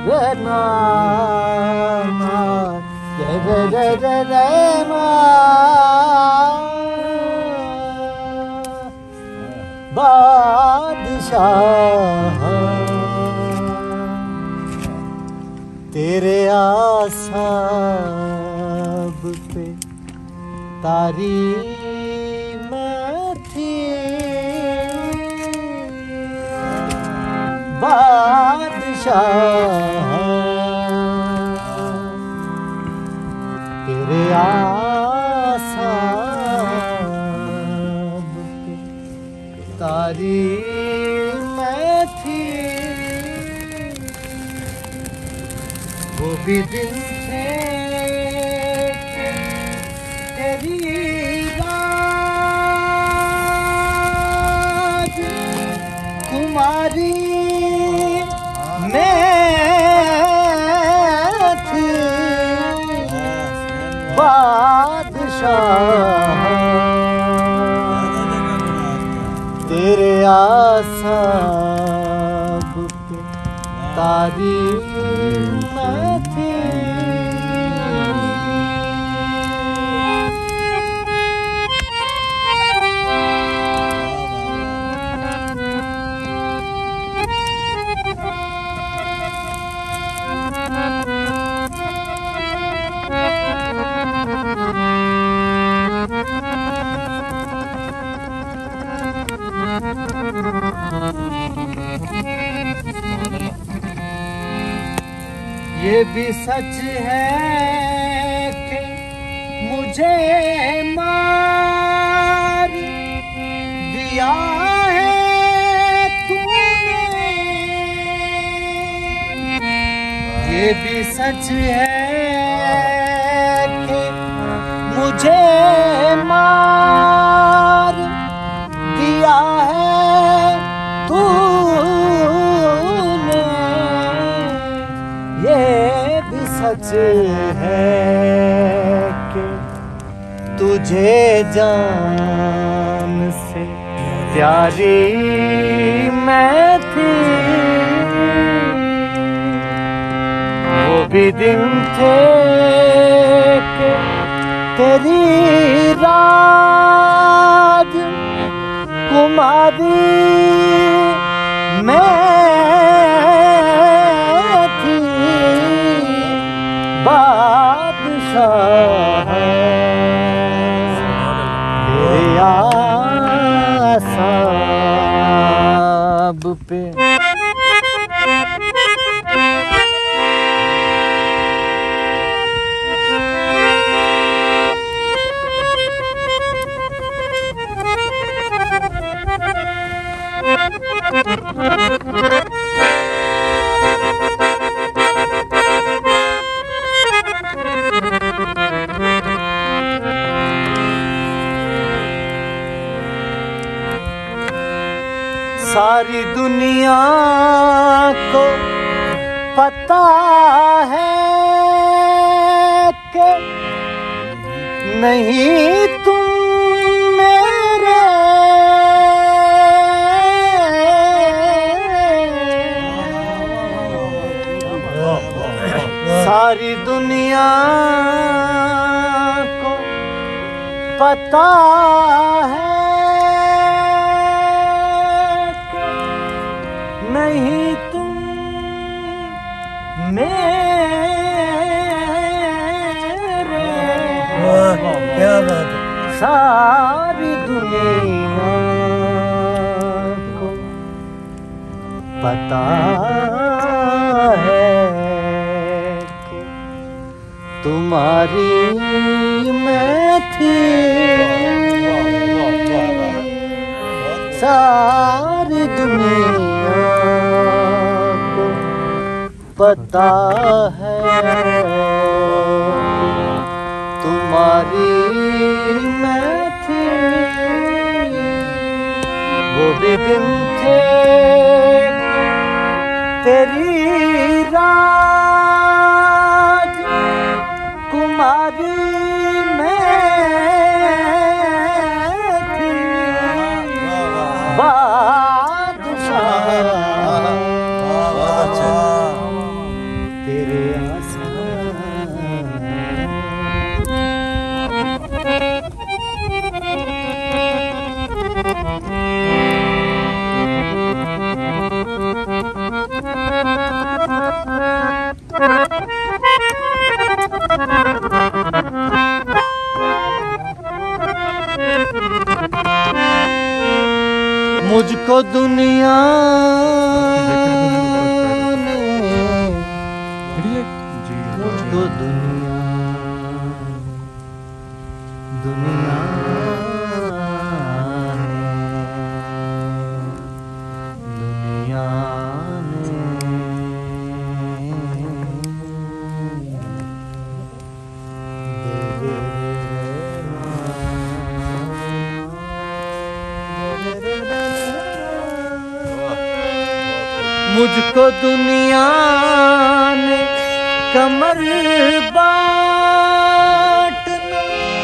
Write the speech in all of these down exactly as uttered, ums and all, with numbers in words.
रे ना रे रे रे रे रे ना बादशाह तेरे आसाब पे तारी मैं थी बादशाह तेरे आसाब पे तारी मैं थी वो भी दिन थे तेरी राज कुमारी मैं थी बादशाह तेरे आसाब पे तारी मैं थी ये भी सच है कि मुझे मार दिया है तूने ये भी सच है कि मुझे मार दिया है तूने ये भी सच है कि तुझे जान से प्यारी मैं थी वो भी दिन थे कि तेरी राज कुमारी मैं थी बादशाह तेरे आसाब पे सारी दुनिया को पता है कि नहीं तुम मेरे सारी दुनिया को पता है नहीं तुम मेरे क्या बात है सारी दुनिया को पता है कि तुम्हारी मैं थी सारी दुनिया को पता है तुम्हारी मैं थी वो भी दिन थे तेरी राज कुमारी मैं थी बादशाह ने मुझको दुनिया दुनिया ने दुनिया ने मुझको दुनिया ने कमर बांटना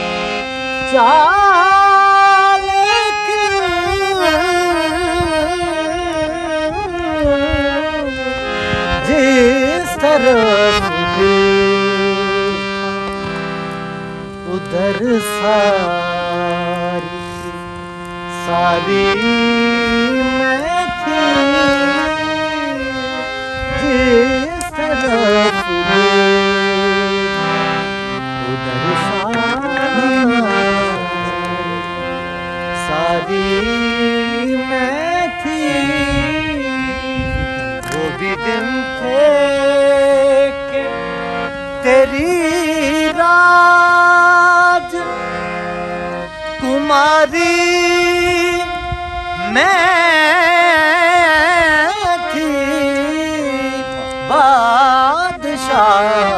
चाल जिस तरफ उधर सारी सारी मैं थी जिस तरफ उधर सारी सारी मैं थी। वो भी दिन थे कि तेरी राज कुमारी मैं थी बादशाह